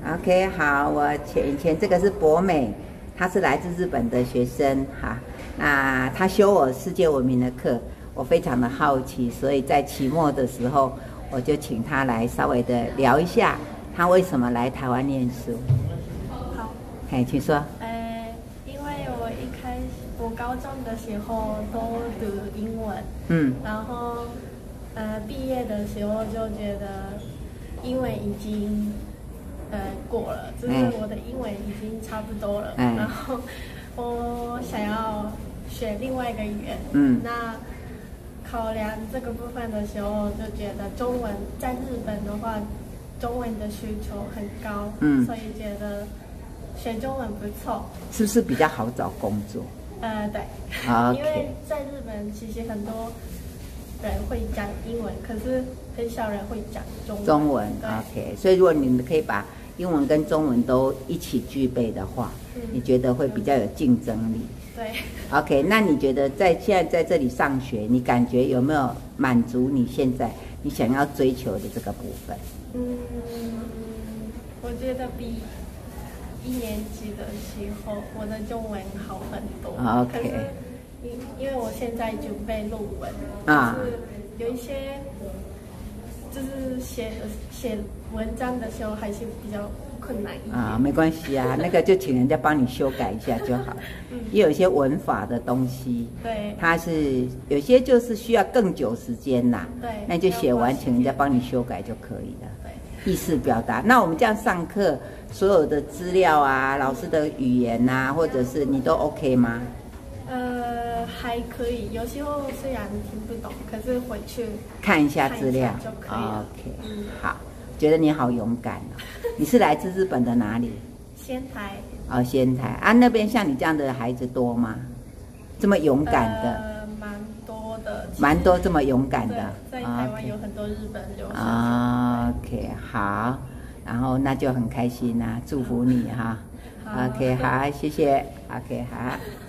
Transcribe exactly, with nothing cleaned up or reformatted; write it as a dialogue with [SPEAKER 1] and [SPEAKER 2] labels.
[SPEAKER 1] OK， 好，我前前这个是博美，她是来自日本的学生哈。那她修我世界文明的课，我非常的好奇，所以在期末的时候，我就请她来稍微的聊一下，她为什么来台湾念书。
[SPEAKER 2] 好，
[SPEAKER 1] 嘿，请说。
[SPEAKER 2] 呃，因为我一开始我高中的时候都读英文，嗯，然后呃毕业的时候就觉得英文已经。呃，过了，就是我的英文已经差不多了，嗯、然后我想要学另外一个语言，嗯，那考量这个部分的时候，就觉得中文在日本的话，中文的需求很高，嗯，所以觉得学中文不错，
[SPEAKER 1] 是不是比较好找工作？
[SPEAKER 2] 呃，对，
[SPEAKER 1] okay.
[SPEAKER 2] 因为在日本其实很多人会讲英文，可是很少人会讲中文。
[SPEAKER 1] 中文 ，OK。所以如果你们可以把英文跟中文都一起具备的话，嗯、你觉得会比较有竞争力。
[SPEAKER 2] 对。
[SPEAKER 1] OK， 那你觉得在现在在这里上学，你感觉有没有满足你现在你想要追求的这个部分？
[SPEAKER 2] 嗯，我觉得比一年级的时候我的中文好很多。
[SPEAKER 1] OK。
[SPEAKER 2] 可是因因为我现在准备论文，啊，就是有一些，就是写写文章的时候还是比较困难一点。
[SPEAKER 1] 啊，没关系啊，那个就请人家帮你修改一下就好。嗯，也有一些文法的东西，
[SPEAKER 2] 对，
[SPEAKER 1] 它是有些就是需要更久时间呐。
[SPEAKER 2] 对，
[SPEAKER 1] 那就写完，请人家帮你修改就可以了。
[SPEAKER 2] 对，
[SPEAKER 1] 意思表达。那我们这样上课，所有的资料啊，老师的语言啊，或者是你都 OK 吗？
[SPEAKER 2] 呃，还可以，有时候虽然听不懂，可是回去
[SPEAKER 1] 看一下资料
[SPEAKER 2] 就可以了。
[SPEAKER 1] OK，嗯，好，觉得你好勇敢哦。你是来自日本的哪里？
[SPEAKER 2] 仙台。
[SPEAKER 1] 哦，仙台啊，那边像你这样的孩子多吗？这么勇敢的？
[SPEAKER 2] 呃，蛮多的。
[SPEAKER 1] 蛮多这么勇敢的。
[SPEAKER 2] 在台湾有很多日本留学生。
[SPEAKER 1] 啊 ，OK， 好，然后那就很开心啦，祝福你哈。OK， 好，谢谢。OK， 好。